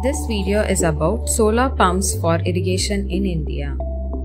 This video is about solar pumps for irrigation in India.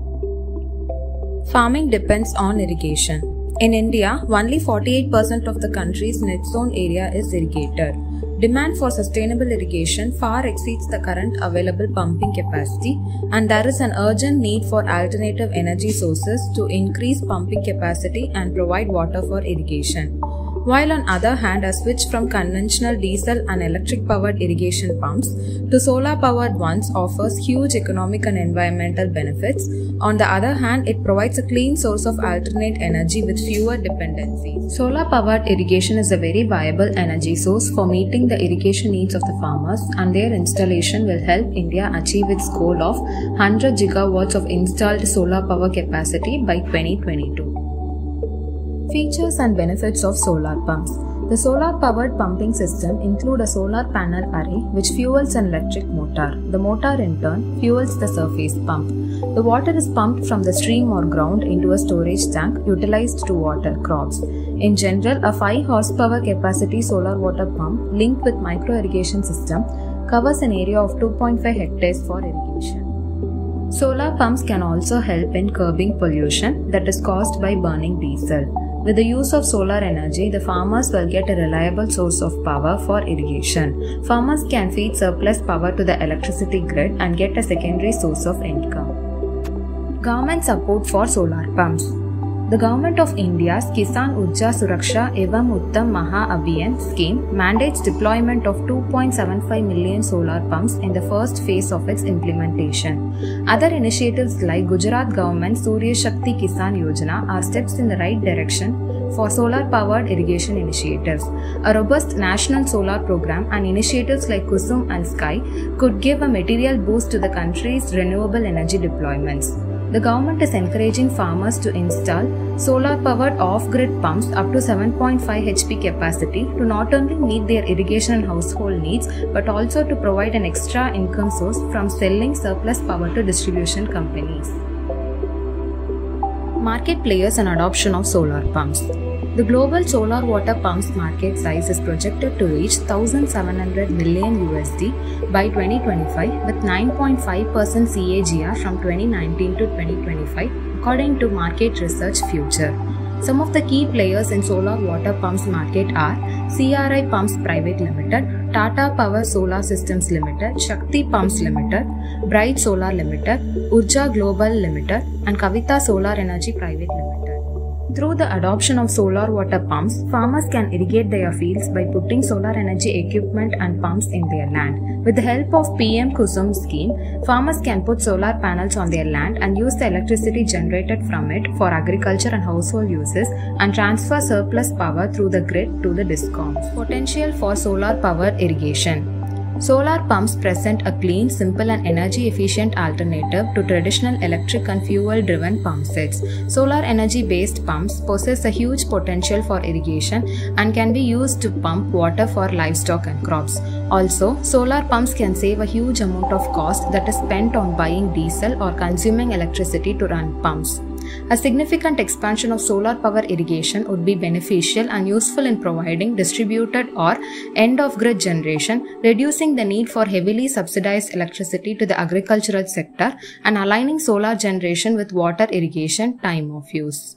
Farming depends on irrigation. In India, only 48% of the country's net zone area is irrigated. Demand for sustainable irrigation far exceeds the current available pumping capacity, and there is an urgent need for alternative energy sources to increase pumping capacity and provide water for irrigation. While on other hand, a switch from conventional diesel and electric powered irrigation pumps to solar powered ones offers huge economic and environmental benefits. On the other hand, it provides a clean source of alternate energy with fewer dependencies. Solar powered irrigation is a very viable energy source for meeting the irrigation needs of the farmers, and their installation will help India achieve its goal of 100 gigawatts of installed solar power capacity by 2022. Features and benefits of solar pumps. The solar-powered pumping system include a solar panel array which fuels an electric motor. The motor in turn fuels the surface pump. The water is pumped from the stream or ground into a storage tank utilized to water crops. In general, a 5 horsepower capacity solar water pump linked with micro-irrigation system covers an area of 2.5 hectares for irrigation. Solar pumps can also help in curbing pollution that is caused by burning diesel. With the use of solar energy, the farmers will get a reliable source of power for irrigation. Farmers can feed surplus power to the electricity grid and get a secondary source of income. Government support for solar pumps. The Government of India's Kisan Urja Suraksha Evam Uttam Maha Abhiyan scheme mandates deployment of 2.75 million solar pumps in the first phase of its implementation. Other initiatives like Gujarat Government Surya Shakti Kisan Yojana are steps in the right direction for solar-powered irrigation initiatives. A robust national solar program and initiatives like Kusum and Sky could give a material boost to the country's renewable energy deployments. The government is encouraging farmers to install solar-powered off-grid pumps up to 7.5 HP capacity to not only meet their irrigation and household needs but also to provide an extra income source from selling surplus power to distribution companies. Market players and adoption of solar pumps. The global solar water pumps market size is projected to reach $1,700 million by 2025 with 9.5% CAGR from 2019 to 2025 according to Market Research Future. Some of the key players in solar water pumps market are CRI Pumps Private Limited, Tata Power Solar Systems Limited, Shakti Pumps Limited, Bright Solar Limited, Urja Global Limited and Kavita Solar Energy Private Limited. Through the adoption of solar water pumps, farmers can irrigate their fields by putting solar energy equipment and pumps in their land. With the help of PM Kusum scheme, farmers can put solar panels on their land and use the electricity generated from it for agriculture and household uses and transfer surplus power through the grid to the DISCOMs. Potential for solar powered irrigation. Solar pumps present a clean, simple and energy-efficient alternative to traditional electric and fuel-driven pump sets. Solar energy-based pumps possess a huge potential for irrigation and can be used to pump water for livestock and crops. Also, solar pumps can save a huge amount of cost that is spent on buying diesel or consuming electricity to run pumps. A significant expansion of solar power irrigation would be beneficial and useful in providing distributed or end-of-grid generation, reducing the need for heavily subsidized electricity to the agricultural sector and aligning solar generation with water irrigation time of use.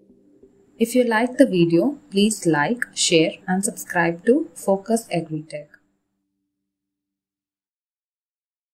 If you like the video, please like, share and subscribe to Focus Agritech.